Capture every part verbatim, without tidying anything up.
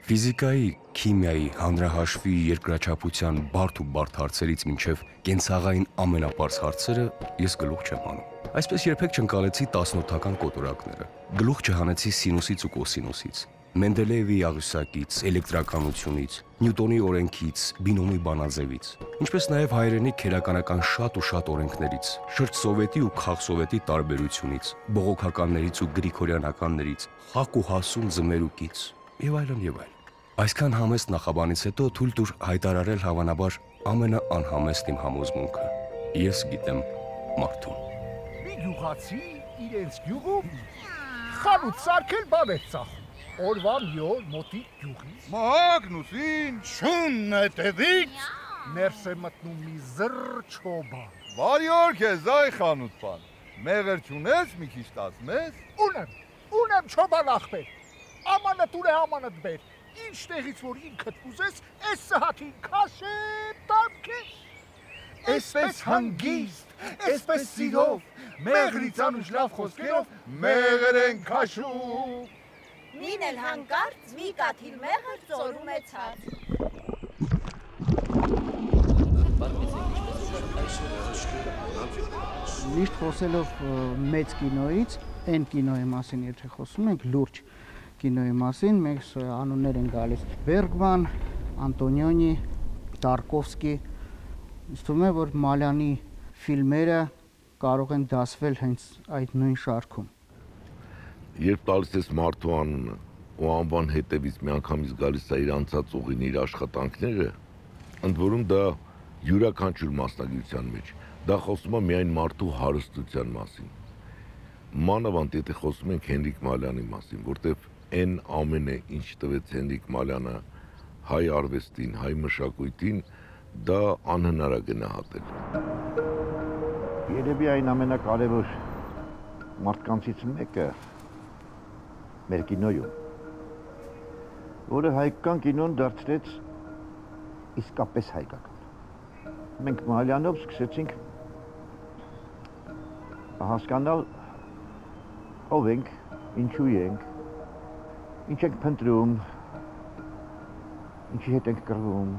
Ֆիզիկայի, քիմիայի, հանրահաշվի, երկրաչափության բարդ ու բարդ հարցերից մինչև կենցաղային ամենապարզ հարցերը ես գլուխ չեմ հանում։ Այսպես երբեք չընկալեցի տասնորդական կոտորակները, գլուխ չհանեցի սինուսից ու կոսինուսից, Մենդելեևի աղյուսակից, էլեկտրականությունից, Նյուտոնի օրենքից, բինոմի բանաձևից, ինչպես նաև հայերենի քերականական շատ ու շատ օրենքներից, շրջսովետի ու քաղսովետի տարբերությունից, բողոքականներից ու գրիգորյանականներից, խակ ու հասուն ձմերուկից, եւ այլն եւ այլն։ Այսքան համեստ նախաբանից հետո թույլ տուր հայտարարել հավանաբար ամենաանհամեստ իմ համոզմունքը։ Ես գիտեմ մարդուն։ Մի գյուղացի իրենց գյուղում խանութ սարքել բան է ծախում։ Օրվա մի օր մոտիկ գյուղից Մագնուսին շունն է տևից ներս է մտնում մի զրչոբան։ Բարի օր քեզ այ խանութ բան։ Մեղր չունես մի քիչ տաս մեզ։ Ունեմ, ունեմ չոբան ախպեր։ Ամանդ ուր է ամանդ բեր։ Ինչ տեղից որ ինքդ ուզես, այս սահաթին քաշեմ տամ քեզ։ Այսպես հանգիստ, այսպես սիրով, մեղրից անուշ լավ խոսքերով մեղր են քաշում։ Մին էլ հանկարծ մի կաթիլ մեղր ծորում է ցած։ Միշտ խոսելով մեծ կինոյից, այն կինոյի մասին եթե խոսում ենք, լուրջ կինոյի մասին, մենք անուններ են գալիս Բերգման, Անտոնիոնի, Տարկովսկի, իստում է, որ Մալյանի ֆիլմերը կարող են դասվել հենց այդ նույն շարքում։ Երբ տալիս ես մարդու անունը ու անվան հետևից միանգամից գալիս է իր անցած ուղին, իր աշխատանքները, ընդ որում դա յուրաքանչյուր մասնագիտության մեջ, դա խոսում է միայն մարդու հարստության մասին։ Մանավանդ եթե խոսում ենք Հենրիկ Մալյանի մասին, որտեվ այն ամենը, ինչ տվեց Հենրիկ Մալյանը հայ արվեստին, հայ մշակույթին, դա անհնար է գնահատել։ Երևի այն ամենակարևոր մարդկանցից մեկը մեր կինոյում, որը հայկական կինոն դարձրեց իսկապես հայկական։ Մենք Մալյանով սկսեցինք հասկանալ ով ենք, ինչու ենք, ինչ ենք փնտրում, ինչի հետ ենք կռվում,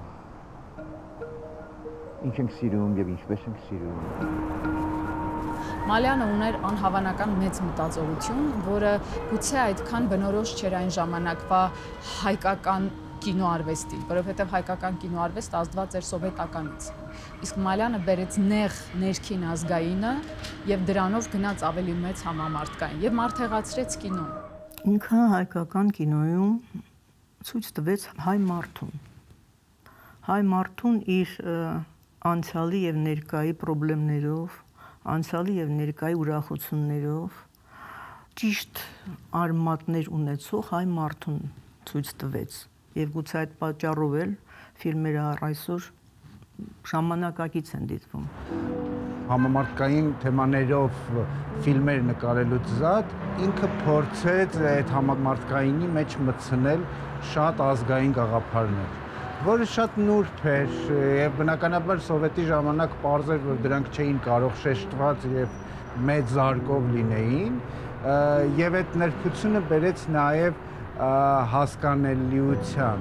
ինչ ենք սիրում եւ ինչպես ենք սիրում։ Մալյանը ուներ անհավանական մեծ մտածողություն, որը գուցե այդքան բնորոշ չէր այն ժամանակվա հայկական կինոարվեստին, որովհետև հայկական կինոարվեստը ազդված էր սովետականից։ Իսկ Մալյանը բերեց նեղ ներքին ազգայինը եւ դրանով գնաց ավելի մեծ համամարտկային եւ մարդեղացրեց կինոն։ Ինքը հայկական կինոյում ցույց տվեց հայ մարդուն։ Հայ մարդուն իր անցյալի եւ ներկայի խնդիրներով, անցյալի եւ ներկայի ուրախություններով ճիշտ արմատներ ունեցող հայ մարդուն ցույց տվեց եւ գուցե այդ պատճառով էլ ֆիլմերը առ այսօր ժամանակակից են դիտվում։ Համամարտկային թեմաներով ֆիլմեր նկարելուց զատ ինքը փորձեց այդ համամարտկայինի մեջ մտցնել շատ ազգային գաղափարներ, որը շատ նուրբ էր եւ բնականաբար սովետի ժամանակ պարզ էր, որ դրանք չէին կարող շեշտված եւ մեծ զարգով լինեին, եւ այդ նրբությունը բերեց նաեւ հասկանելիության։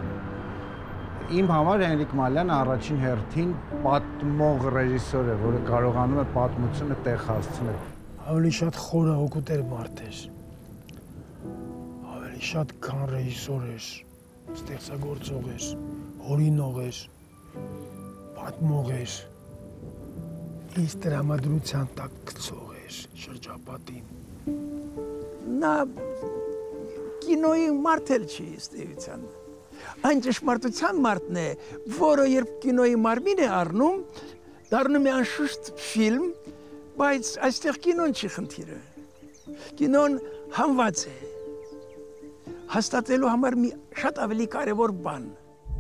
Իմ համար Հենրիկ Մալյանը առաջին հերթին պատմող ռեժիսոր է, որը կարողանում է պատմությունը տեղ հասցնել։ Ավելի շատ խորահոգուտեր մարդ էր, ավելի շատ քան ռեժիսոր էր, ստեղծագործող էր, օրինող էր, պատմող էր, իսկ տրամադրության տակ գցող էր շրջապատին։ Նա կինոյի մարդ էլ չի ըստ էության։ Այն ճշմարտության մարդն է, որը երբ կինոյի մարմին է առնում, դառնում է անշուշտ ֆիլմ, բայց այստեղ կինոն չի խնդիրը։ Կինոն համված է, հաստատելու համար մի շատ ավելի կարևոր բան։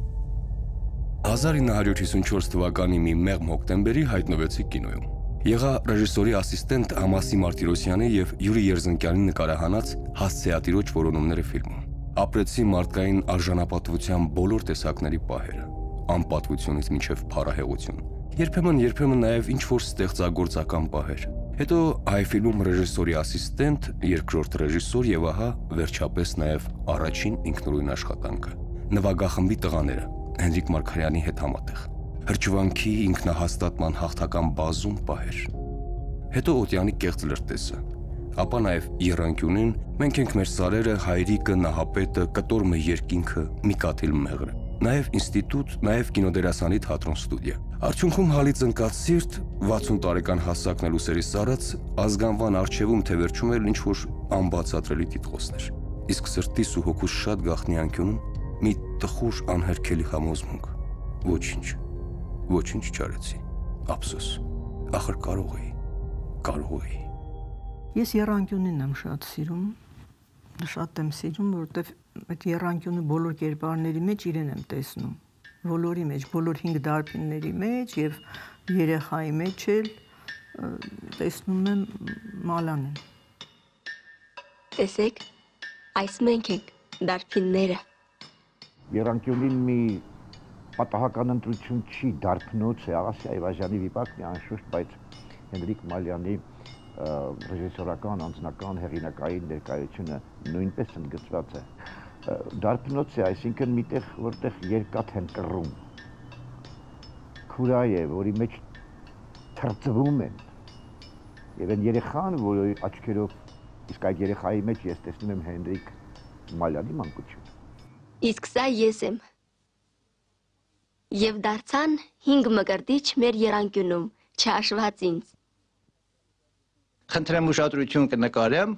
հազար ինը հարյուր հիսունչորս թվականի մի մեղմ հոկտեմբերի հայտնվեցի կինոյում։ Եղա ռեժիսորի ասիստենտ Ամասի Մարտիրոսյանի եւ Յուրի Երզնկյանի նկարահանած «Հասցեատիրոջ որոնումները» ֆիլմում։ Ապրեցի մարդկային արժանապատվության բոլոր տեսակների պահերը, անպատվությունից մինչև փառահեղություն։ Երբեմն երբեմն նաև ինչ-որ ստեղծագործական պահեր։ Հետո հայ ֆիլմում ռեժիսորի ասիստենտ, երկրորդ ռեժիսոր եւ ահա վերջապես նաև առաջին ինքնուրույն աշխատանքը։ նվագախմբի տղաները Հենրիկ Մարգարյանի հետ համատեղ։ Հրճվանքի ինքնահաստատման հաղթական բազում պահեր։ Հետո Օտյանի կեղծ լրտեսը, ապա նաև Եռանկյունին, մենք ենք մեր սարերը, հայրիկը, նահապետը, կտորմը, երկինքը, մի կաթիլ մեղրը։ Նաև ինստիտուտ, նաև կինոդերասանի թատրոն ստուդիա։ Արդյունքում հալից ընկած սիրտ, վաթսուն տարեկան հասակն էլ ուսերի սարած, ազգանվան արջևում թե վերջում էլ ինչ-որ անբացատրելի տիտղոսներ։ Իսկ սրտիս ու հոգուս շատ գաղտնի անկյունում մի տխուր անհերքելի համոզմունք։ Ոչինչ, ոչինչ չարեցի, ափսոս, ախր կարող էի, կարող էի։ Ես Եռանկյունին եմ շատ սիրում, շատ եմ սիրում, որովհետև այդ Եռանկյունի բոլոր կերպարների մեջ իրեն եմ տեսնում, բոլորի մեջ, բոլոր հինգ դարբինների մեջ եւ երեխայի մեջ էլ տեսնում եմ Մալյանին։ Տեսեք, այս մենք ենք դարբինները։ Եռանկյունին մի պատահական ընտրություն չի, դարբնոց է, Աղասի Այվազյանի վիպակն է անշուշտ, բայց Հենրիկ Մալյանի ռեժիսորական, անձնական, հեղինակային ներկայությունը նույնպես ընդգծված է։ Դարբնոց է, այսինքն միտեղ, որտեղ երկաթ են կռում, քուրայ է, որի մեջ թրծվում են, եւ այն երեխան, որի աչքերով, իսկ այդ երեխայի մեջ ես տեսնում եմ Հենրիկ Մալյանի մանկությունը։ Իսկ սա ես եմ։ Եվ դարձան հինգ մկրտիչ մեր Եռանկյունում, չհաշված ինձ։ Խնդրեմ ուշադրություն կնկարեմ։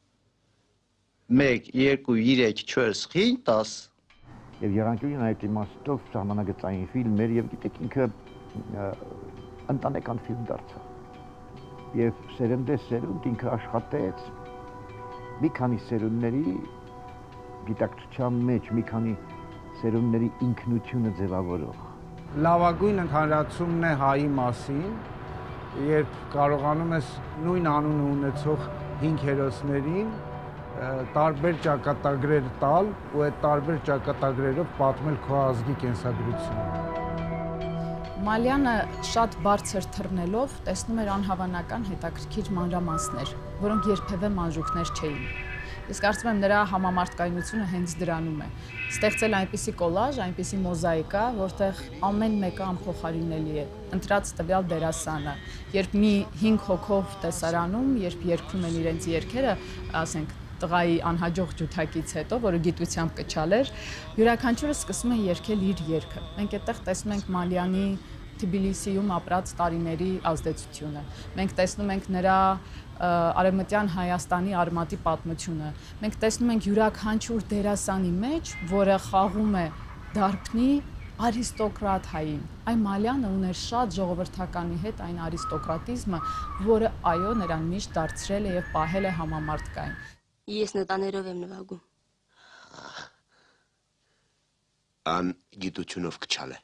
մեկ, երկու, երեք, չորս, խինգ, տաս։ Եվ Եռանկյունին այդ իմաստով սահմանագծային ֆիլմ էր եւ գիտեք ինքը ընտանեկան ֆիլմ դարձավ։ Եվ սերնդե սերունդ ինքը աշխատեց մի քանի սերունդների գիտակցության մեջ, մի քանի սերունդների ինքնությունը ձևավորող։ Լավագույն ընդհանրացումն է հայի մասին, երբ կարողանում ես նույն անունը ունեցող հինգ հերոսներին տարբեր ճակատագրեր տալ ու այդ տարբեր ճակատագրերով պատմել քո ազգի կենսագրությունը։ Մալյանը շատ բարձր թռնելով տեսնում էր անհավանական հետաքրքիր մանրամասներ, որոնք երբևէ մանրուքներ չէին։ Իսկ կարծում եմ նրա համամարտկայնությունը հենց դրանում է։ Ստեղծել այնպիսի կոլաժ, այնպիսի մոզաիկա, որտեղ ամեն մեկը անփոխարինելի է, ընտրած տվյալ դերասանը։ Երբ մի հինգ հոգով տեսարանում, երբ երգում են իրենց երգերը, ասենք տղայի անհաջող ջութակից հետո, որը գիտությամբ կչալեր, յուրաքանչյուրը սկսում է երգել իր երգը։ Մենք այդտեղ տեսնում ենք Մալյանի Թբիլիսիում ապրած տարիների ազդեցությունը։ Մենք տեսնում ենք նրա Արևմտյան Հայաստանի արմատի պատմությունը։ Մենք տեսնում ենք յուրաքանչյուր դերասանի մեջ, որը խաղում է դարբնի արիստոկրատ հային։ Այ Մալյանը ուներ շատ ժողովրդականի հետ այն արիստոկրատիզմը, որը այո նրան միշտ դարձրել է եւ պահել է համամարտկային։ Ես նոտաներով եմ նվագում։ Ան գիտությունով կչալ է։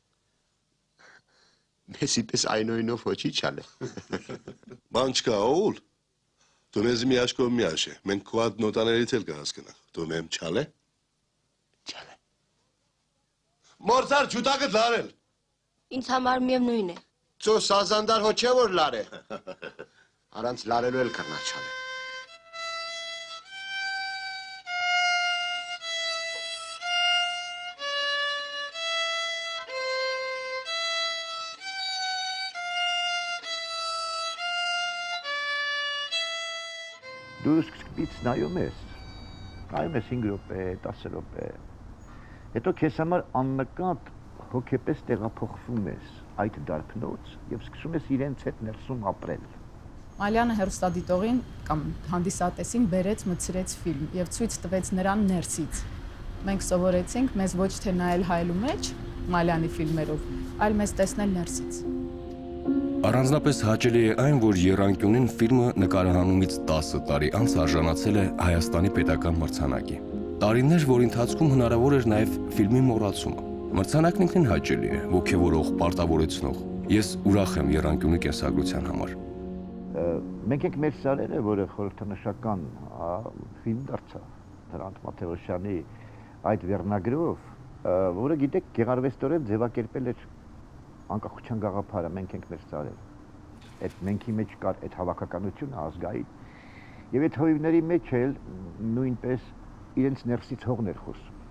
Մեզի պես այնոյնով ոչի չալ է։ Բան չկա, օուլ, դու մեզ մի աշկով մի աշ է, մենք քուատ նոտաներից էլ կհասկնանք, դու մեմ չալ է։ Չալ է։ Մորցար ջուտակը լարել։ Ինձ համար միևնույն է։ Ծո սազանդար հո չէ որ լար է։ Առանց լարելու էլ կռնա չալ է։ Դու սկզբից նայում ես, նայում ես հինգ րոպե, տասը րոպե, հետո քեզ համար աննկատ հոգեպես տեղափոխվում ես այդ դարբնոց եւ սկսում ես իրենց հետ ներսում ապրել։ Մալյանը հեռուստադիտողին կամ հանդիսատեսին բերեց, մտցրեց ֆիլմ եւ ցույց տվեց նրան ներսից։ Մենք սովորեցինք մեզ ոչ թե նայել հայելու մեջ Մալյանի ֆիլմերով, այլ մեզ տեսնել ներսից։ Առանձնապես հաճելի է այն, որ Եռանկյունին ֆիլմը նկարահանումից տասը տարի անց արժանացել է Հայաստանի պետական մրցանակի։ Տարիներ, որ ընթացքում հնարավոր էր նաև ֆիլմի մոռացումը։ Մրցանակն ինքնին հաճելի է, ոգևորող, պարտավորեցնող։ Ես ուրախ եմ Եռանկյունի կենսագրության համար։ Մենք ենք մեր սարերը, որը խորհրդանշական ֆիլմ դարձավ Հրանտ Մաթեոսյանի այդ վերնագրով, որը գիտեք գեղարվեստորեն ձևակերպել էր անկախության գաղափարը, մենք ենք մեր սարերը։ Այդ մենքի մեջ կար այդ հավաքականությունը ազգային, եւ այդ հովիվների մեջ էլ նույնպես իրենց ներսից հողն էր խոսում։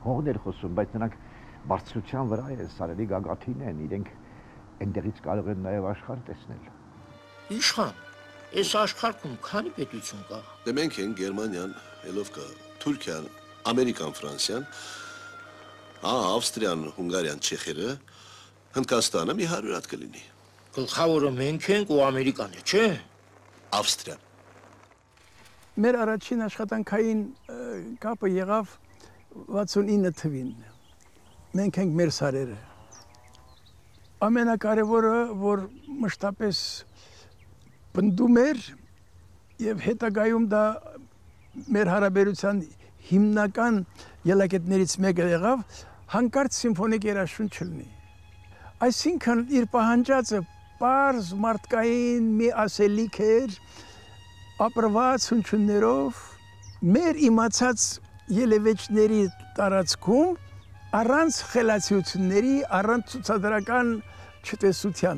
հողներ խոսում, բայց նրանք բարձրության վրա է, սարերի գագաթին են, իրենք այնտեղից կարող են նաև աշխարհ տեսնել։ Իշխան, այս աշխարհում քանի պետություն կա։ Դե մենք ենք Գերմանիան, ելով կա Թուրքիան, Ամերիկան, Ֆրանսիան, ահա Ավստրիան, Հունգարիան, Չեխիա, Հնդկաստանը մի հարյուր հատ կլինի։ Գլխավորը մենք ենք ու Ամերիկան է, չէ՞։ Ավստրիան։ Մեր առաջին աշխատանքային կապը եղավ վաթսունինը թվին։ Մենք ենք մեր սարերը։ Ամենակարևորը, որ մշտապես պնդում էր եւ հետագայում դա մեր հարաբերության հիմնական ելակետներից մեկը եղավ, հանկարծ սիմֆոնիկ երաժշտություն չլինի։ Այսինքն իր պահանջածը պարզ մարդկային մի ասելիք էր, ապրված հնչյուններով, մեր իմացած ելևէջների տարածքում, առանց խելացիությունների, առանց ցուցադրական չտեսության։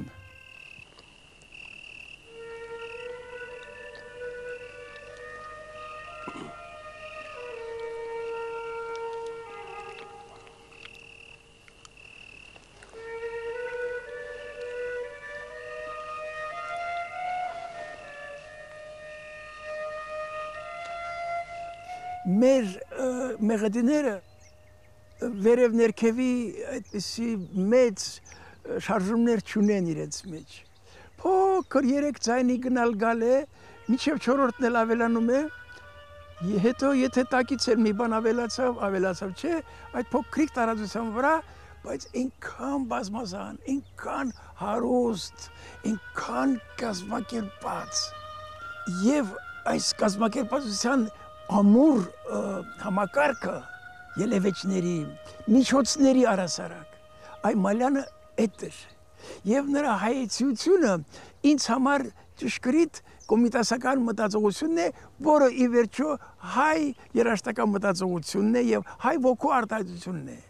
Մեր մեղեդիները վերև ներքևի այդպիսի մեծ շարժումներ չունեն իրենց մեջ։ Փոքր երեք ձայնի գնալ գալ է, մինչև չորրորդն էլ ավելանում է, հետո եթե տակից էլ մի բան ավելացավ, ավելացավ չէ, այդ փոքրիկ տարածության վրա, բայց այնքան բազմազան, այնքան հարուստ, այնքան կազմակերպած։ Եվ այս կազմակերպվածության ամուր համակարգը ելևէջների, միջոցների առասարակ, այ Մալյանը էդ էր։ Եվ նրա հայեցությունը ինձ համար ճշգրիտ կոմիտասական մտածողությունն է, որը ի վերջո հայ երաժշտական մտածողությունն է եւ հայ ոգու արտահայտությունն է։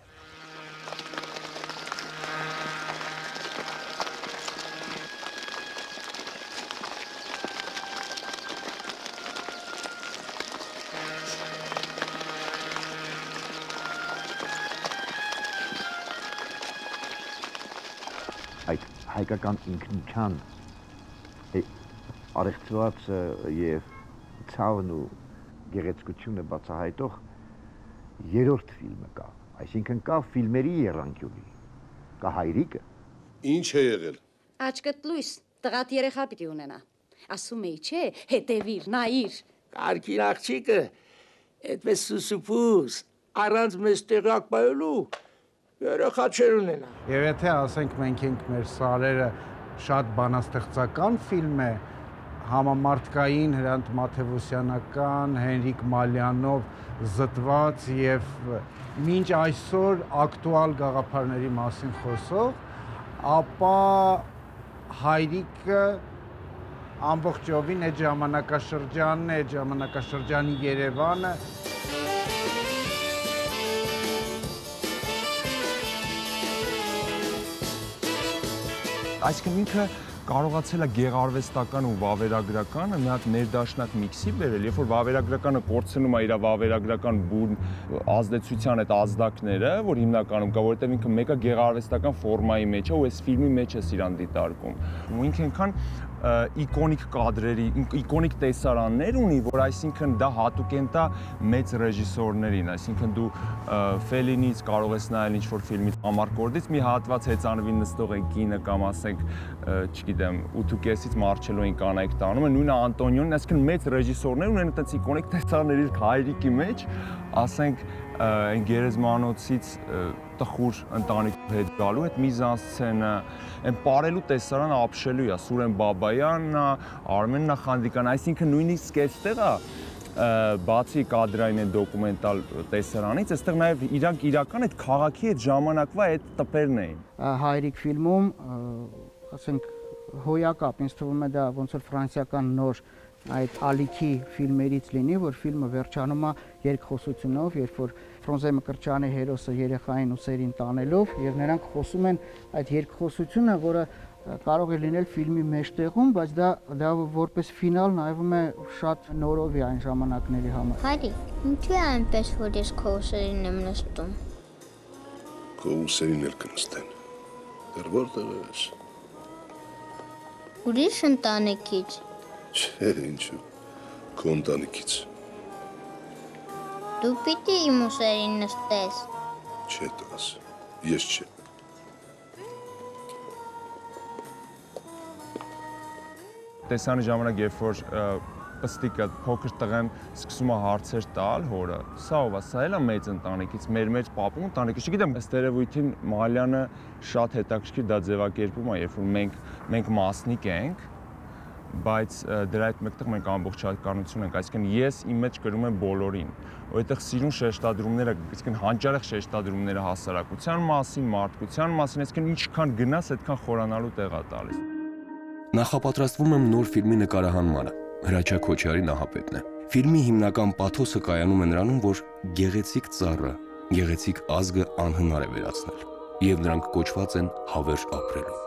Այդ հայկական ինքնության արեղծված եւ ցավն ու գեղեցկությունը բացահայտող երրորդ ֆիլմը կա, այսինքն կա ֆիլմերի եռանկյունի, կա հայրիկը։ Ինչ է եղել։ Աչքդ լույս, տղատ երեխա պիտի ունենա։ Ասում էի, չէ, հետևիր, նայիր։ Կարգին աղջիկը, այդպես սուսուփուս, առանց մեզ տեղակ բայելու, երեխա չեր ունենա։ Եվ եթե ասենք մենք ենք մեր սարերը շատ բանաստեղծական ֆիլմ է, համամարտկային Հրանտ Մաթևոսյանական, Հենրիկ Մալյանով զտված եւ մինչ այսօր ակտուալ գաղափարների մասին խոսող, ապա հայրիկը ամբողջովին այդ ժամանակաշրջանն է, այդ ժամանակաշրջանի Երևանը։ Այսինքն ինքը կարողացել է գեղարվեստական ու վավերագրականը մի հատ ներդաշնակ միքսի բերել, երբ որ վավերագրականը կորցնում է իր վավերագրական բուն ազդեցության այդ ազդակները, որ հիմնականում կա, որովհետև ինքը մեկը գեղարվեստական ֆորմայի մեջ է ու այս ֆիլմի մեջ է իրան դիտարկում։ Ու ինքը այնքան իկոնիկ կադրերի, իկոնիկ տեսարաններ ունի, որ այսինքն դա հատուկ են տա մեծ ռեժիսորներին, այսինքն դու Ֆելինից կարող ես նայել ինչ-որ ֆիլմից Ամարկորդից մի հատված հեծանվին նստող է կինը կամ ասենք, չգիտեմ, ութուկեսից Մարչելոյին կանայք տանում են, նույնը Անտոնիոնին, այսինքն մեծ ռեժիսորներ ունեն այդպես իկոնիկ տեսարաններ իր հայրիկի մեջ, ասենք այն գերեզմանոցից տխուր ընտանիքի հետ գալու այդ միզանսցենը, այն պարելու տեսարանը ապշելու է, Սուրեն Բաբայանն է, Արմեն Նախանդիկան, այսինքն նույնիսկ այստեղ է բացի կադրային այդ դոկումենտալ տեսարանից, այստեղ նաև իրանք իրական այդ քաղաքի այդ ժամանակվա այդ տպերն էին։ Հայրիկ ֆիլմում, ասենք, հոյակապ, ինձ թվում է դա ոնց որ ֆրանսիական նոր այդ ալիքի ֆիլմերից լինի, որ ֆիլմը վերջանում է երկխոսությունով, երբ որ Ֆրունզե Մկրտչյանի հերոսը երեխային ուսերին տանելով եւ նրանք խոսում են այդ երկխոսությունը, որը կարող է լինել ֆիլմի մեջտեղում, բայց դա դա որպես ֆինալ նայվում է շատ նորովի այն ժամանակների համար։ Հայրիկ, ինչու է այնպես, որ ես քո ուսերին եմ նստում։ Քո ուսերին էլ կնստեն։ Դեռ որտեղ ես։ Ուրիշ ընտանիքից։ Չէ, ինչու։ Քո ընտանիքից։ Դու պիտի իմ ուսերին նստես։ Չէ, տղաս, ես չէ։ Տեսանի ժամանակ, երբ որ պստիկը փոքր տղեն սկսում է հարցեր տալ հորը, սա ով է, սա էլ է մեծ ընտանիքից, մեր մեջ պապու ընտանիքից, չգիտեմ, ըստ երևույթին Մալյանը շատ հետաքրքիր դա ձևակերպում է, երբ որ մենք մենք մասնիկ ենք, բայց դրա հետ մեկտեղ մենք ամբողջականություն ենք, այսինքն ես իմ մեջ կրում եմ բոլորին, որովհետև սիրուն շեշտադրումները, այսինքն հանճարեղ շեշտադրումները հասարակության մասին, մարդկության մասին, այսինքն ինչքան գնաս, այդքան խորանալու տեղ է տալիս։ Նախապատրաստվում եմ նոր ֆիլմի նկարահանմանը, Հրաչյա Քոչարի Նահապետն է։ Ֆիլմի հիմնական պաթոսը կայանում է նրանում, որ գեղեցիկ ծառը, գեղեցիկ ազգը անհնար է վերացնել, եւ նրանք կոչված են հավերժ ապրելու։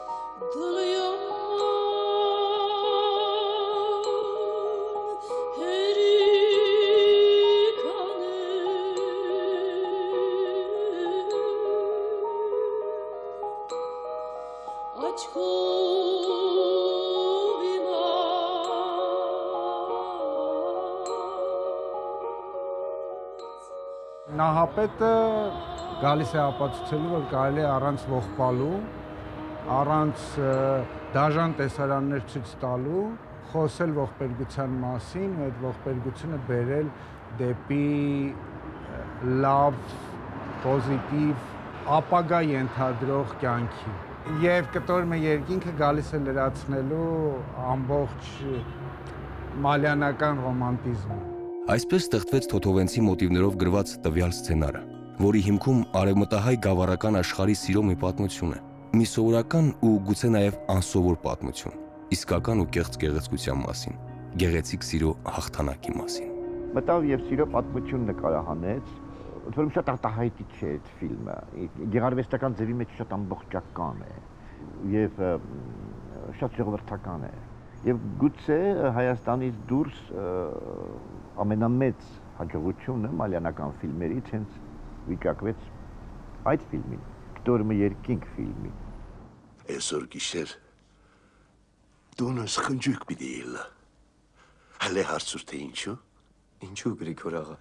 Նահապետը գալիս է ապացուցելու, որ կարելի է առանց ողբալու, առանց դաժան տեսարաններ ցույց տալու, խոսել ողբերգության մասին ու այդ ողբերգությունը բերել դեպի լավ, պոզիտիվ, ապագա ենթադրող կյանքի։ Եվ կտորմը երկինքը գալիս է լրացնելու ամբողջ մալյանական ռոմանտիզմը։ Այսպես ստեղծվեց Թոթովենցի մոտիվներով գրված տվյալ սցենարը, որի հիմքում արևմտահայ գավառական աշխարհի սիրո մի պատմություն է, մի սովորական ու գուցե նաև անսովոր պատմություն, իսկական ու կեղծ գեղեցկության մասին, գեղեցիկ սիրո հաղթանակի մասին։ Մտավ եւ սիրո պատմություն նկարահանեց, որում շատ արտահայտիչ է այդ ֆիլմը, գեղարվեստական ձևի մեջ շատ ամբողջական է եւ շատ ժողովրդական է։ Եվ գուցե Հայաստանից դուրս ամենամեծ հաջողությունը մալյանական ֆիլմերից հենց վիճակվեց այդ ֆիլմին, Կտորմը երկինք ֆիլմին։ Այսօր գիշեր դունս խնջույք պիտի ելա։ Հələ հարցուր թե ինչու։ Ինչու Գրիգոր աղա։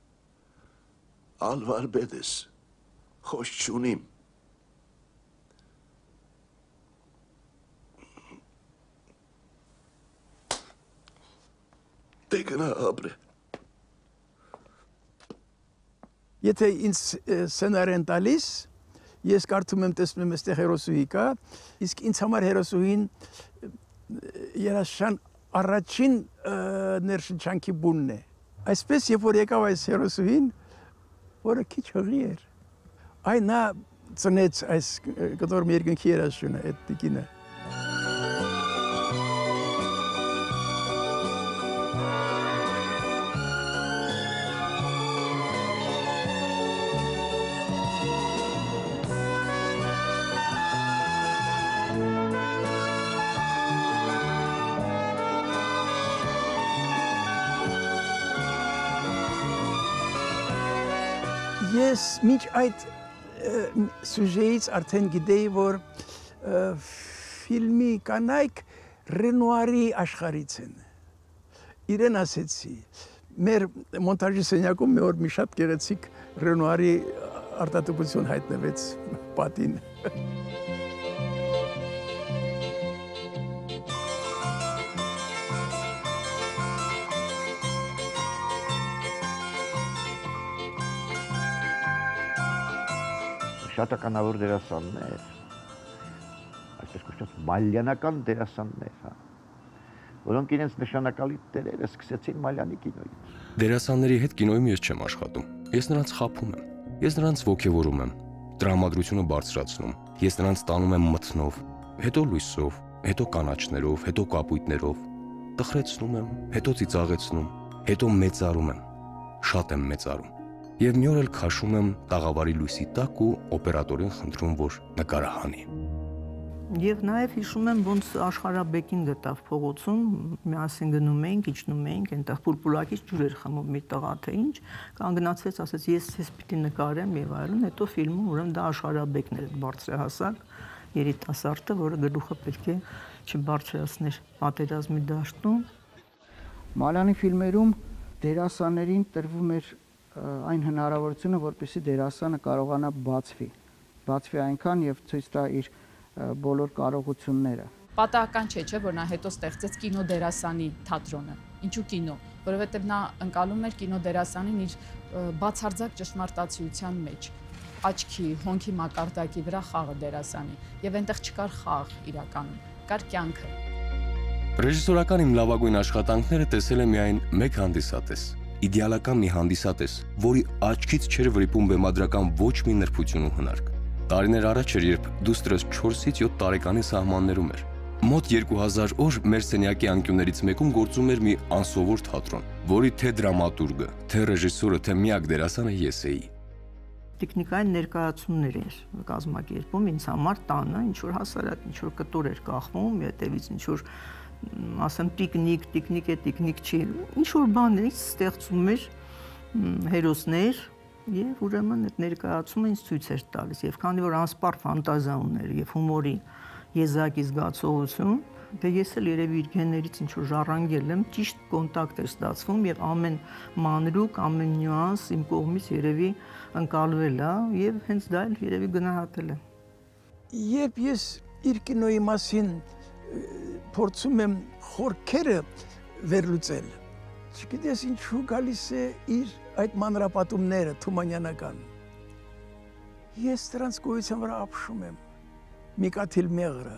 Ալվարբեդ ես, խոս չունիմ։ Դե գնա ապրե։ Եթե ինձ սցենար են տալիս, ես կարդում եմ, տեսնում եմ այստեղ հերոսուհի կա, իսկ ինձ համար հերոսուհին երաժշտության առաջին ներշնչանքի բունն է։ Այսպես, երբ որ եկավ այս հերոսուհին, որը քիչ հղի էր, այն նա ծնեց այս Կտորմը երկինքի երաժշտությունը, այդ տիկինը։ Ես մինչ այդ սյուժեից արդեն գիտեի, որ ֆիլմի կանայք Ռենուարի աշխարհից են։ Իրեն ասեցի, մեր մոնտաժի սենյակում մի օր մի շատ գեղեցիկ Ռենուարի արտադրություն հայտնվեց պատին։ Շատ ականավոր դերասաններ, այսպես կոչված մալյանական դերասաններ, հա, որոնք իրենց նշանակալի դերերը սկսեցին Մալյանի կինոյից։ Դերասանների հետ կինոյում ես չեմ աշխատում, ես նրանց խաբում եմ, ես նրանց ոգևորում եմ, տրամադրությունը բարձրացնում, ես նրանց տանում եմ մթնով, հետո լույսով, հետո կանաչներով, հետո կապույտներով, տխրեցնում եմ, հետո ծիծաղեցնում, հետո մեծարում եմ, շատ եմ մեծարում։ Եվ մի օր էլ քաշում եմ տաղավարի լույսի տակ ու օպերատորին խնդրում, որ նկարահանի։ Եվ նաև հիշում եմ, ոնց Աշխարհաբեկին գտավ փողոցում, միասին գնում էինք, իջնում էինք, այնտեղ պուլպուլակից ջուր էր խմում մի տղա, թե ինչ, կանգնացեց, ասեց, ես ես պիտի նկարեմ եւ այլն, հետո ֆիլմում ուրեմն դա Աշխարհաբեկն էր, բարձրահասակ երիտասարդը, որը գլուխը պետք է չբարձրացներ պատերազմի դաշտում։ Մալյանի ֆիլմերում դերասաններին տրվում էր այն հնարավորությունը, որպեսզի դերասանը կարողանա բացվի, բացվի այնքան եւ ցույց տա իր բոլոր կարողությունները։ Պատահական չէ, չէ, որ նա հետո ստեղծեց կինոդերասանի թատրոնը։ Ինչու կինո, որովհետեւ նա ընկալում էր կինոդերասանին իր բացարձակ ճշմարտացիության մեջ, աչքի, հոնքի մակարդակի վրա խաղը դերասանի, եւ այնտեղ չկար խաղ իրականում, կար կյանքը։ Ռեժիսորական իմ լավագույն աշխատանքները տեսել եմ միայն մեկ հանդիսատես, իդեալական մի հանդիսատես, որի աչքից չէր վրիպում բեմադրական ոչ մի նրբություն ու հնարք։ Տարիներ առաջ էր, երբ դուստրս չորսից յոթ տարեկանի սահմաններում էր։ Մոտ երկու հազար օր մեր սենյակի անկյուններից մեկում գործում էր մի անսովոր թատրոն, որի թե դրամատուրգը, թե ռեժիսորը, թե միակ դերասանը ես էի։ Տեխնիկային ներկայացումներ էր կազմակերպում ինձ համար տանը, ինչ որ հասարակ, ինչ որ կտոր էր կախվում, հետևից ինչ որ ասեմ տիկնիկ, տիկնիկ է, տիկնիկ չի, ինչ որ բաներից ստեղծում էր հերոսներ եւ ուրեմն այդ ներկայացումը ինձ ցույց էր տալիս եւ քանի որ անսպառ ֆանտազիա ուներ եւ հումորի եզակի զգացողություն, դե ես էլ երևի իր գեներից ինչ որ ժառանգել եմ, ճիշտ կոնտակտ էր ստացվում եւ ամեն մանրուք, ամեն նյուանս իմ կողմից երևի ընկալվել է եւ հենց դա էլ երևի գնահատել է։ Երբ ես իր կինոյի մասին փորձում եմ խորքերը վերլուծել, չգիտես ինչու գալիս է իր այդ մանրապատումները թումանյանական։ Ես դրանց գոյության վրա ապշում եմ, Միկաթիլ Մեղրը,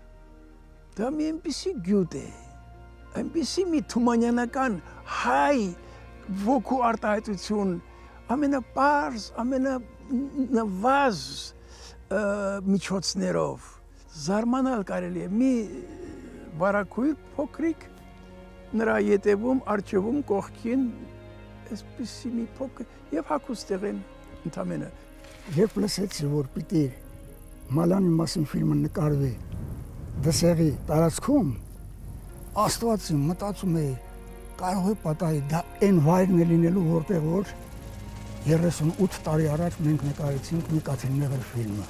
դա մի այնպիսի գյուտ է, այնպիսի մի թումանյանական հայ ոգու արտահայտություն, ամենապարզ, ամենանվազ միջոցներով, զարմանալ կարելի է, մի բարակույր փոքրիկ նրա ետևում, արջևում, կողքին, այսպիսի մի փոքր եւ հագուստեղ են ընդամենը։ Երբ լսեցի, որ պիտի Մալյանի մասին ֆիլմը նկարվի Դսեղի տարածքում, Աստվածի մտածում էի, կարող է պատահի դա այն վայրն է լինելու, որտեղ որ երեսունութ տարի առաջ մենք նկարեցինք Միկաթիլ Մեղր ֆիլմը։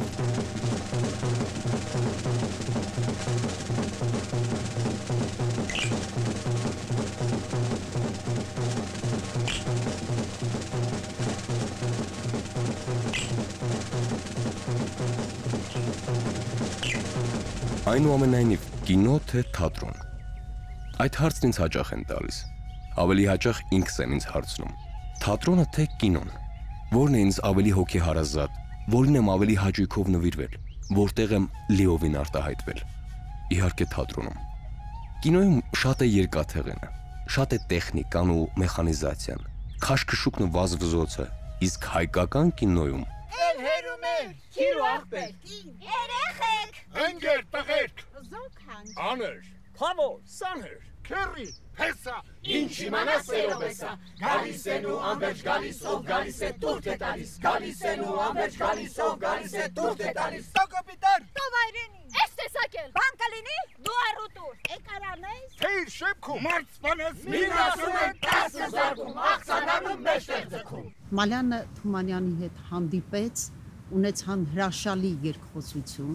Այնուամենայնիվ, կինո թե թատրոն։ Այդ հարցն ինձ հաճախ են տալիս։ Ավելի հաճախ ինքս եմ ինձ հարցնում։ Թատրոնը թե կինոն։ Որն է ինձ ավելի հոգեհարազատ, որին եմ ավելի հաճույքով նվիրվել, որտեղ եմ լիովին արտահայտվել։ Իհարկե թատրոնում։ Կինոյում շատ է երկաթեղենը, շատ է տեխնիկան ու մեխանիզացիան, քաշքշուկն ու վազվզոցը, իսկ հայկական կինոյում Էլ հերում էր, քիր ու աղբեր, երեխեք, ընգեր, տղերք, զոքան, աներ, փամոր, սանհեր, քերի, հեսա, ինչ իմանաս երով էսա, գալիս են ու անվերջ գալիս, ով գալիս է տուրտ է տալիս, գալիս են ու անվերջ գալիս, ով գալիս է տուրտ է տալիս, տո կոպիտար, տո վայրենի, ես տեսակել, բան կլինի, դու առուտուր, էկարանես, թե իր շեմքում, մարդ սպանես, մին ասում են տասը զարգում, աղցանանում մեջտեղ ձգում։ Մալյանը Թումանյանի հետ հանդիպեց, ունեցան հրաշալի երկխոսություն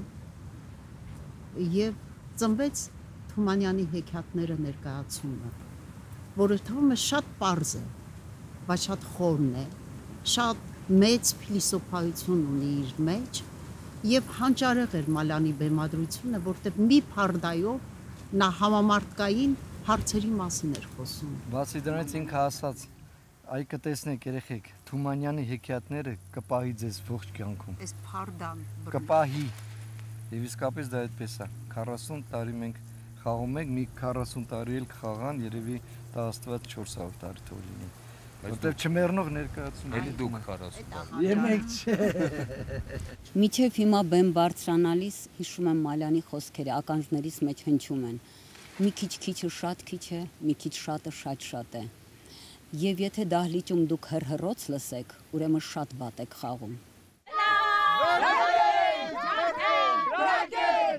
եւ ծնվեց Թումանյանի հեքիաթները ներկայացումը, որը թվում է շատ պարզ է, բայց շատ խորն է, շատ մեծ փիլիսոփայություն ունի իր մեջ եւ հանճարեղ էր Մալյանի բեմադրությունը, որտեղ մի փարդայով նա համամարտկային հարցերի մասին էր խոսում։ Բացի դրանից ինքը ասաց, այ կտեսնեք երեխեք, Թումանյանի հեքիաթները կպահի ձեզ ողջ կյանքում։ Այս փարդան կպահի։ Եվ իսկապես դա այդպես է։ քառասուն տարի մենք խաղում ենք, մի քառասուն տարի էլ կխաղան, երևի դա Աստված չորս հարյուր տարի թող լինի։ Որտեղ չմեռնող ներկայացում էլի դուք քառասուն տարի։ Եմեք չէ։ Միջև հիմա բեմ բարձրանալիս հիշում եմ Մալյանի խոսքերը, ականջներից մեջ հնչում են։ Մի քիչ-քիչը շատ քիչ է, մի քիչ շատը շատ-շատ է։ Եվ եթե դահլիճում դուք հրհրոց լսեք, ուրեմն շատ վատ եք խաղում։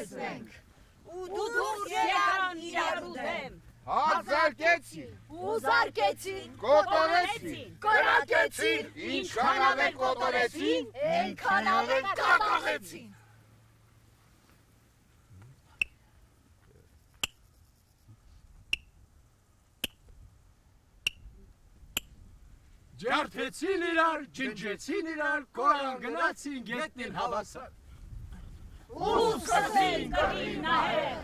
տեսնենք։ Ու դուրս եկան իրարու դեմ։ Հարձակեցին, ուզարկեցին, կոտորեցին, կրակեցին, ինչքան ավել կոտորեցին, այնքան ավել կատաղեցին։ Ջարդեցին իրար, ջնջեցին իրար, կորան գնացին գետնին հավասար։ Ու սկսին կռի նահեր։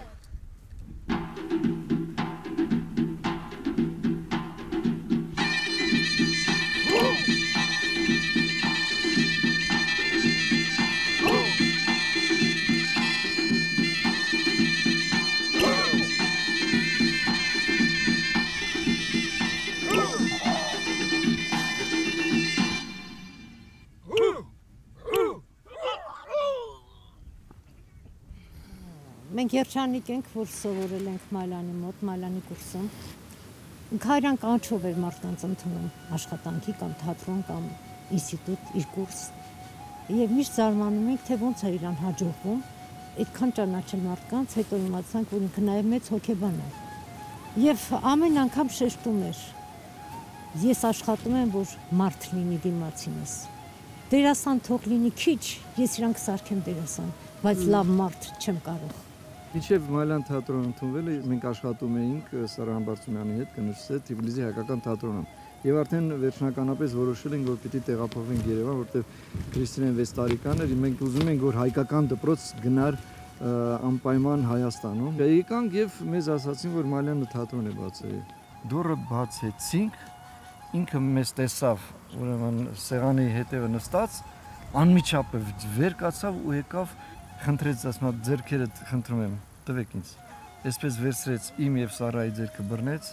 Մենք երջանիկ ենք, որ սովորել ենք Մալյանի մոտ, Մալյանի կուրսում։ Քայրան կանչով էր մարդկանց ընդունում աշխատանքի կամ թատրոն կամ ինստիտուտ իր կուրս։ Եվ միշտ զարմանում ենք, թե ոնց է իրան հաջողվում այդքան ճանաչել մարդկանց, հետո իմացանք, որ ինքը նաև մեծ հոգեբան է։ Եվ ամեն անգամ շեշտում էր. ես աշխատում եմ, որ մարդ լինի դիմացինս։ Դերասան թող լինի քիչ, ես իրան կսարքեմ դերասան, բայց լավ մարդ չեմ կարող։ Մինչև Մալյան թատրոն ընդունվելը մենք աշխատում էինք Սարհան Բարսումյանի հետ կնոջս հետ Թիֆլիսի հայկական թատրոնում։ Եվ արդեն վերջնականապես որոշել ենք, որ պիտի տեղափոխվենք Երևան, որտեղ Քրիստինեն վեց տարեկան էր, մենք ուզում ենք, որ հայկական դպրոց գնար անպայման Հայաստանում։ Եկանք եւ մեզ ասացին, որ Մալյանը թատրոն է բացել։ Դուռը բացեցինք, ինքը մեզ տեսավ, ուրեմն սեղանի հետևը նստած, անմիջապես վեր կացավ ու եկավ, խնդրեց, ասма ձեռքերդ խնդրում եմ, տվեք ինձ։ Այսպես վերցրեց իմ եւ Սարայի ձեռքը բռնեց,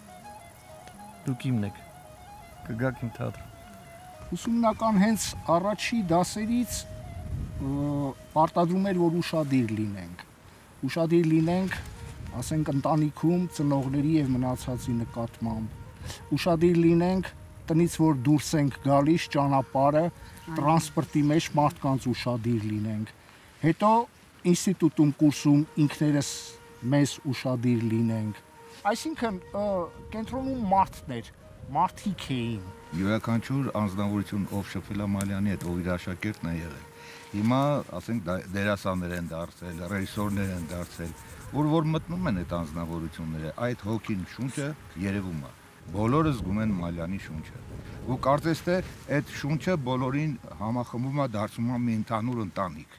դուք իմն եք, կգաք իմ թատրոն։ Ուսումնական հենց առաջի դասերից պարտադրում էր, որ ուշադիր լինենք։ Ուշադիր լինենք, ասենք ընտանիքում ծնողների եւ մնացածի նկատմամբ։ Ուշադիր լինենք, տնից որ դուրս ենք գալիս ճանապարհը, տրանսպորտի մեջ մարդկանց ուշադիր լինենք։ Հետո ինստիտուտում կուրսում ինքներս մեզ ուշադիր լինենք։ Այսինքն կենտրոնում մարդներ, մարդիկ էին։ Յուրաքանչյուր անձնավորություն, ով շփվել է Մալյանի հետ, ով իր աշակերտն է եղել։ Հիմա, ասենք, դերասաններ են դարձել, ռեժիսորներ են դարձել, որ որ մտնում են այդ անձնավորությունները, այդ հոգին շունչը երևում է։ Բոլորը զգում են Մալյանի շունչը։ Ու կարծես թե այդ շունչը բոլորին համախմբում է, դարձնում է մի ընդհանուր ընտանիք։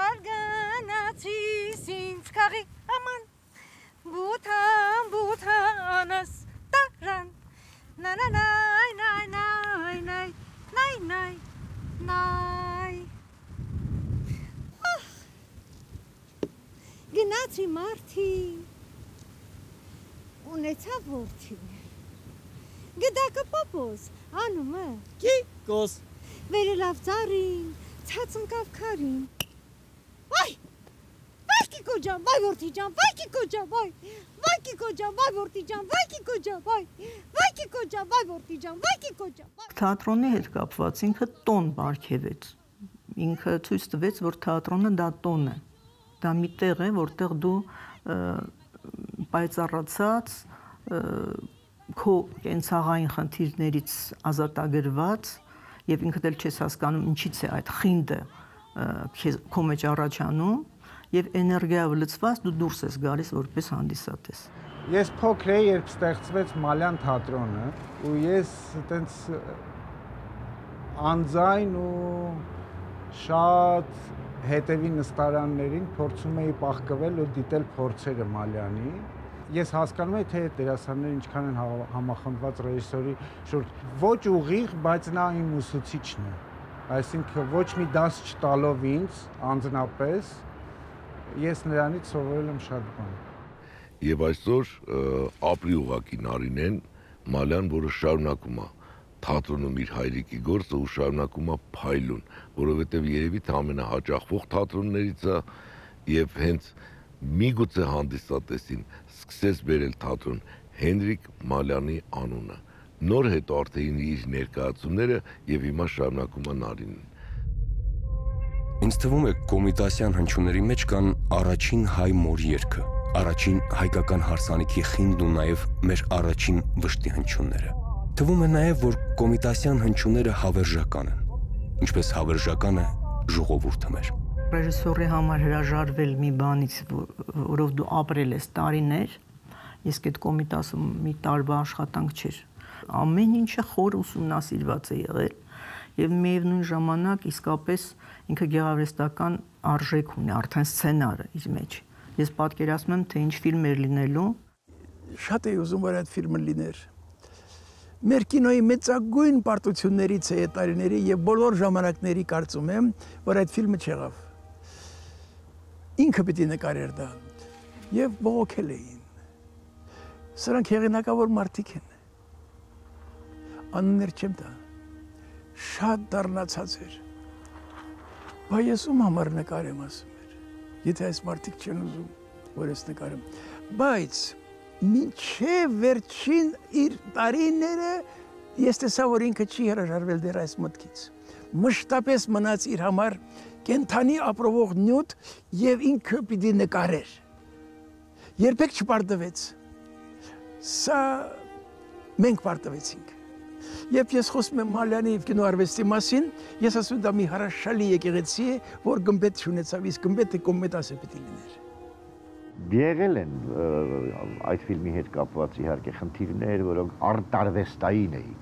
Սարգանացիս ինձ քաղի աման, բութան բութանս տարան, նանանայ նայ նայ նայ նայ նայ նայ։ Գնացի մարդի, ունեցա որդի, գդակը պապոս, անումը, Կի կոս, վերելավ ծարին, ցած ընկավ քարին։ Վայ, վայ կիկո ջան, վայ որդի ջան, վայ կիկո ջան, վայ, վայ կիկո ջան, վայ որդի ջան, վայ կիկո ջան, վայ, վայ կիկո ջան, վայ որդի ջան, վայ կիկո ջան։ Թատրոնի հետ կապված ինքը տոն բարգեւեց։ Ինքը ցույց տվեց, որ թատրոնը դա տոն է։ Դա մի տեղ է, որտեղ դու պայծառացած քո կենցաղային խնդիրներից ազատագրված եւ ինքդ էլ չես հասկանում ինչից է այդ խինդը քո մեջ առաջանում եւ էներգիայով լցված դու դուրս ես գալիս որպես հանդիսատես։ Ես փոքր էի, երբ ստեղծվեց Մալյան թատրոնը, ու ես այտենց անձայն ու շատ հետևի նստարաններին փորձում էի պահկվել ու դիտել փորձերը Մալյանի։ Ես հասկանում եմ, թե դերասանները ինչքան են համախմբված ռեժիսորի շուրջ։ Ոչ ուղիղ, բայց նա իմ ուսուցիչն է։ Այսինքն ոչ մի դաս չտալով ինձ անձնապես, ես նրանից սովորել եմ շատ բան։ Եվ այսօր ապրի ուղակի Նարինեն Մալյան, որը շարունակում է թատրոնում իր հայրիկի գործը ու շարունակում է փայլուն, որովհետև երևի թե ամենահաճախվող թատրոններից է եւ հենց միգուցե հանդիսատեսին սկսեց բերել թատրոն Հենրիկ Մալյանի անունը։ Նոր հետո արդեն իր ներկայացումները եւ հիմա շարունակում է Նարինեն։ Ինձ թվում է կոմիտասյան հնչյունների մեջ կան առաջին հայ մոր երգը, առաջին հայկական հարսանիքի խինդն ու նաև մեր առաջին վշտի հնչյունները։ Թվում է նաև, որ կոմիտասյան հնչյունները հավերժական են, ինչպես հավերժական է ժողովուրդը մեր։ Ռեժիսորի համար հրաժարվել մի բանից, որով դու ապրել ես տարիներ, ես այդ կոմիտասը մի տարվա աշխատանք չէր։ Ամեն ինչը խոր ուսումնասիրված է եղել եւ միևնույն ժամանակ իսկապես ինքը գեղարվեստական արժեք ունի, արդեն սցենարը իր մեջ։ Ես պատկերացնում եմ, թե ինչ ֆիլմ էր լինելու։ Շատ էի ուզում, որ այդ ֆիլմը լիներ։ Մեր կինոյի մեծագույն պարտություններից է այդ տարիների եւ բոլոր ժամանակների կարծում եմ, որ այդ ֆիլմը չեղավ։ Ինքը պիտի նկարեր դա եւ բողոքել էին։ Սրանք հեղինակավոր մարդիկ են։ Անուններ չեմ տա։ Շատ դառնացած էր։ Բայց ես ում համար նկարեմ ասում էր։ Եթե այս մարդիկ չեն ուզում, որ ես նկարեմ։ Բայց մինչև վերջին իր տարիները ես տեսա, որ ինքը չի հրաժարվել դեռ այս մտքից։ Մշտապես մնաց իր համար կենթանի ապրովող նյութ եւ ինքը պիտի նկարեր։ Երբեք չպարտվեց։ Սա մենք պարտվեցինք։ Երբ ես խոսում եմ Մալյանի եւ կինոարվեստի մասին, ես ասում եմ դա մի հրաշալի եկեղեցի է, որ գմբեթ չունեցավ, իսկ գմբեթը կոմետասը պիտի լիներ։ Եղել են այդ ֆիլմի հետ կապված իհարկե խնդիրներ, որոնք արտարվեստային էին,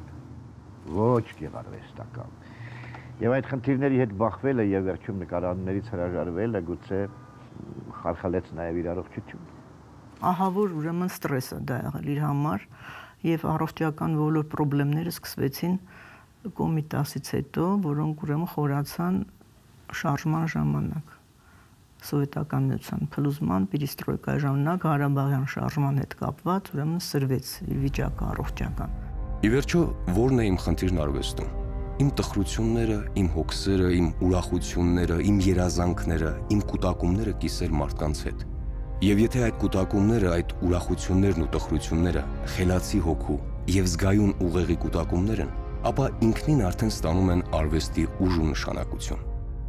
ոչ գեղարվեստական։ Եվ այդ խնդիրների հետ բախվելը եւ վերջում նկարաններից հրաժարվելը գուցե խարխալեց նաեւ իր առողջությունը։ Ահա որ ուրեմն ստրեսը դա եղել իր համար եւ առողջական բոլոր խնդիրները սկսվեցին կոմիտասից հետո, որոնք ուրեմն խորացան շարժման ժամանակ։ Սովետական միության փլուզման, պերիստրոյկայի ժամանակ Ղարաբաղյան շարժման հետ կապված ուրեմն սրվեց իր վիճակը առողջական։ Ի վերջո, ո՞րն է իմ խնդիրն արվեստում։ Իմ տխրությունները, իմ հոգսերը, իմ ուրախությունները, իմ երազանքները, իմ կուտակումները կիսել մարդկանց հետ։ Եվ եթե այդ կուտակումները, այդ ուրախություններն ու տխրությունները խելացի հոգու եւ զգայուն ուղեղի կուտակումներ են, ապա ինքնին արդեն ստանում են արվեստի ուժ ու նշանակություն։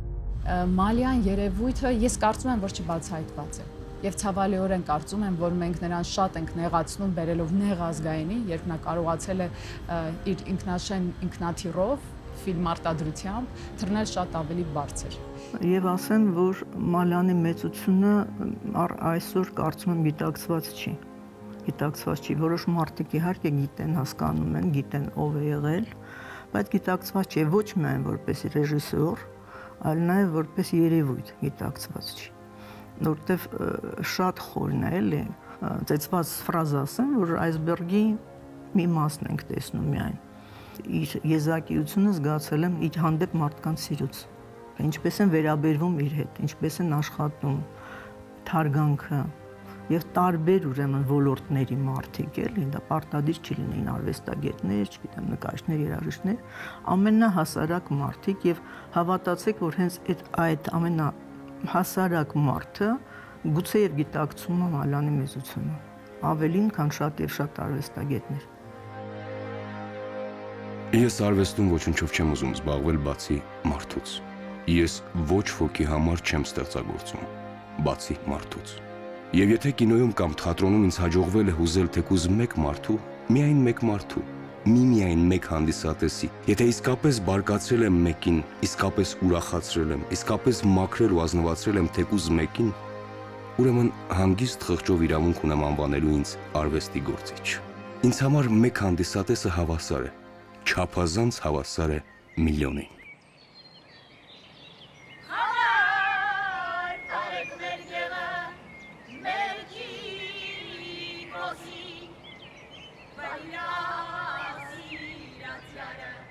Մալյան երևույթը ես կարծում եմ, որ չբացահայտված է։ Եվ ցավալիորեն կարծում եմ, որ մենք նրան շատ ենք նեղացնում բերելով նեղ ազգայինի, երբ նա կարողացել է իր ինքնաշեն ինքնաթիռով ֆիլմ արտադրությամբ թռնել շատ ավելի բարձր։ Եվ ասեմ, որ Մալյանի մեծությունը այսօր կարծում եմ գիտակցված չի։ Գիտակցված չի, որոշ մարդիկ իհարկե գիտեն, հասկանում են, գիտեն ով է եղել, բայց գիտակցված չի ոչ միայն որպես ռեժիսոր, այլ նաև որպես երևույթ գիտակցված չի։ Որտեվ շատ խորն է, էլի, ծեծված ֆրազա ասեմ, որ այսբերգի մի մասն ենք տեսնում միայն։ Իր եզակիությունը զգացել եմ իր հանդեպ մարդկանց սիրուց։ Ինչպես են վերաբերվում իր հետ, ինչպես են աշխատում, թարգանքը եւ տարբեր ուրեմն ոլորտների մարդիկ էլի, դա պարտադիր չի լինեին արվեստագետներ, չգիտեմ, նկարիչներ, երաժիշտներ, ամենահասարակ մարդիկ եւ հավատացեք, որ հենց այդ այդ ամենա հասարակ մարդը գուցե եւ գիտակցում է Մալյանի մեծությունը, ավելին, քան շատ եւ շատ արվեստագետներ։ Ես արվեստում ոչնչով չեմ ուզում զբաղվել բացի մարդուց։ Ես ոչ ոքի համար չեմ ստեղծագործում, բացի մարդուց։ Եվ եթե կինոյում կամ թատրոնում ինձ հաջողվել է հուզել թեկուզ մեկ մարդու, միայն մեկ մարդու, միմիայն մեկ հանդիսատեսի, եթե իսկապես բարկացրել եմ մեկին, իսկապես ուրախացրել եմ, իսկապես մաքրել ու ազնվացրել եմ թեկուզ մեկին, ուրեմն հանգիստ խղճով իրավունք ունեմ անվանելու ինձ արվեստի գործիչ։ Ինձ համար մեկ հանդիսատեսը հավասար է, չափազանց հավասար է միլիոնին։ Yeah.